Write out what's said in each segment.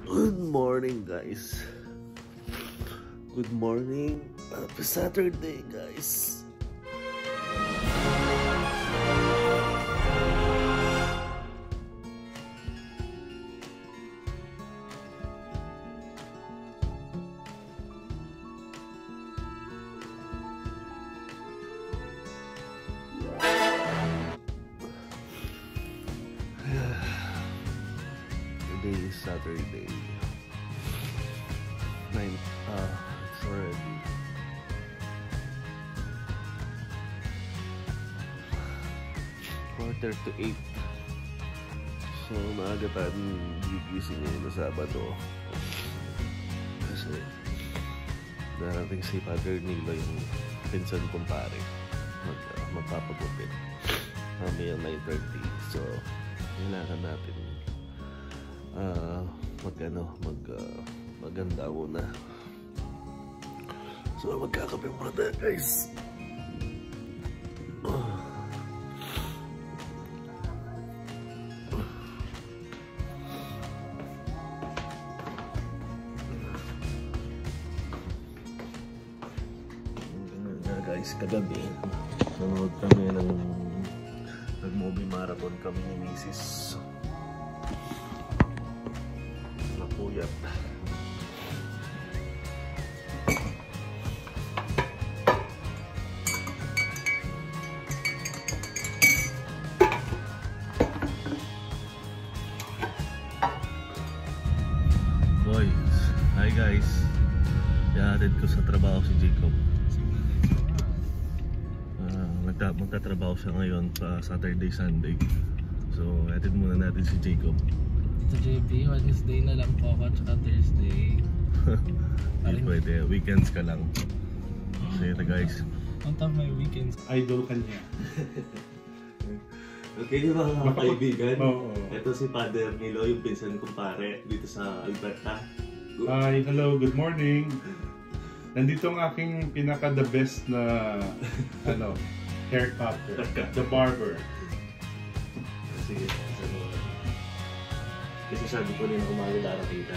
Good morning, guys. Good morning. Happy Saturday, guys. Today is Saturday. It's already 7:45. So maaga tayong gigising ngayon na Sabado. Kasi darating si Father Nilo, yung pinsan kong pare, magpapagupit mamaya 9:30. So kailangan natin maganda muna. So magkakape muna tayo, guys. Guys, kagabi nanood kami nag-movie marathon kami ni Mrs. Napuyat. Boys, hi guys. Ihatid ko sa trabaho si Jacob. Magtatrabaho siya ngayon sa Saturday, Sunday. So, hatid muna natin si Jacob. Ito JB, Wednesday na lang po ako, tsaka Thursday. Hindi pwede, weekends ka lang. So, ito guys. On top of my weekends. Idol ka niya. Okay mga kaibigan, ito si Father Nilo, yung pinsan kong pare dito sa Alberta. Hi, hello, good morning. Nandito ang aking pinaka-the best na haircut, the barber. Sige, kasi sabi ko rin ako makilala kita.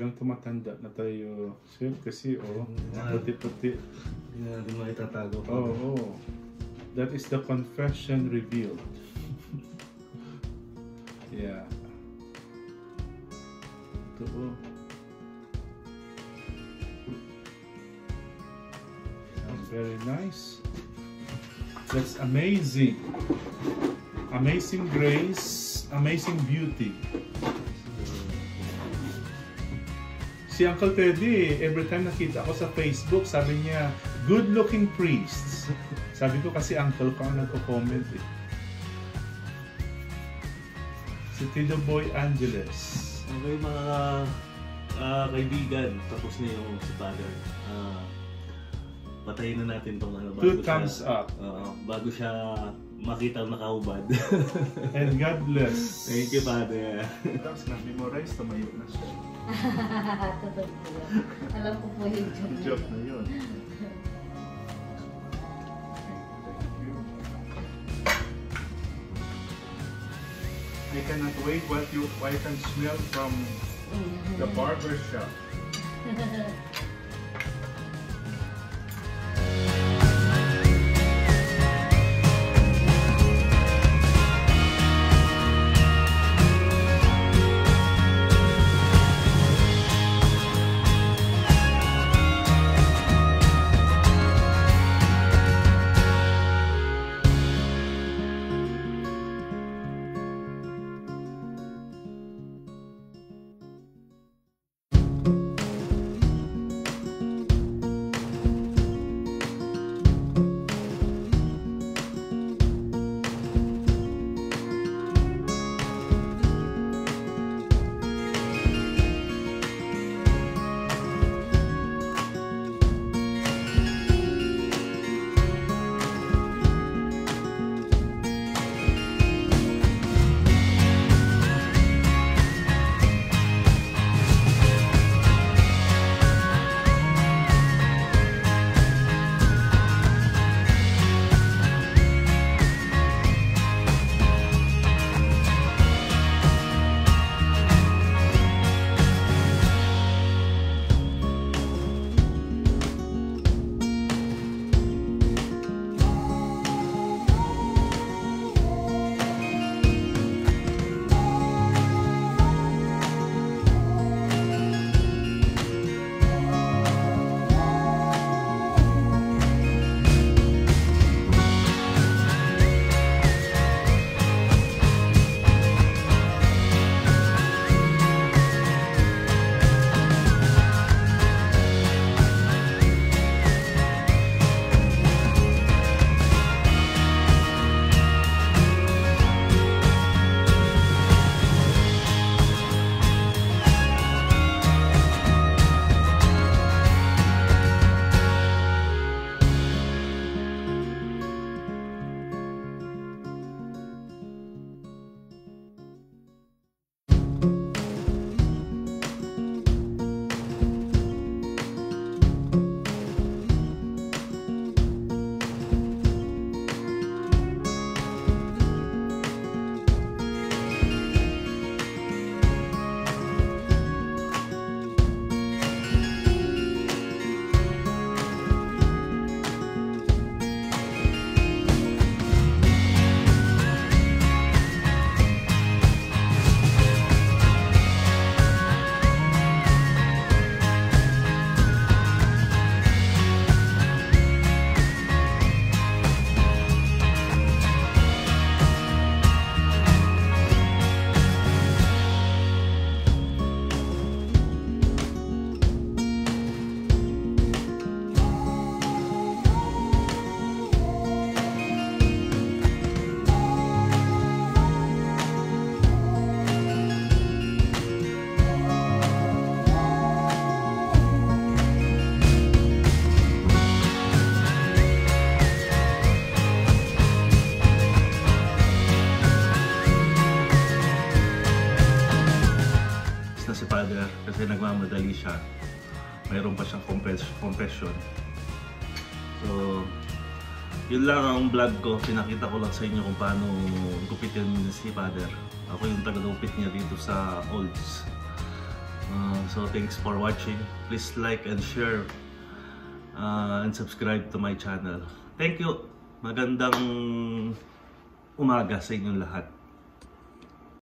talagang tumatanda na tayo. Sir, kasi puti-puti. Hindi na natin makitatago pa. Oh. That is the confession revealed. Yeah. Ito very nice. That's amazing. Amazing grace, amazing beauty. Si Uncle Teddy, every time nakita ako sa Facebook, sabi niya, good-looking priests. Sabi ko kasi uncle ko ang nagko-comment eh. Si Tito Boy Angeles. Okay mga kaibigan, tapos na yung si Father. Patayin na natin tong ano. Two thumbs up. Bago siya makita nakahubad. And God bless. Thank you, Father. Tapos na-memorize, tumayo na siya. Totoo po yun. Alam ko po yung joke. Joke na yun. I cannot wait what I can smell from the barber shop. kasi nagmamadali siya. Mayroon pa siyang confession. So, yun lang ang vlog ko. Pinakita ko lang sa inyo kung paano gupitin si Father. Ako yung taga-gupit niya dito sa Olds. So thanks for watching. Please like and share and subscribe to my channel. Thank you. Magandang umaga sa inyong lahat.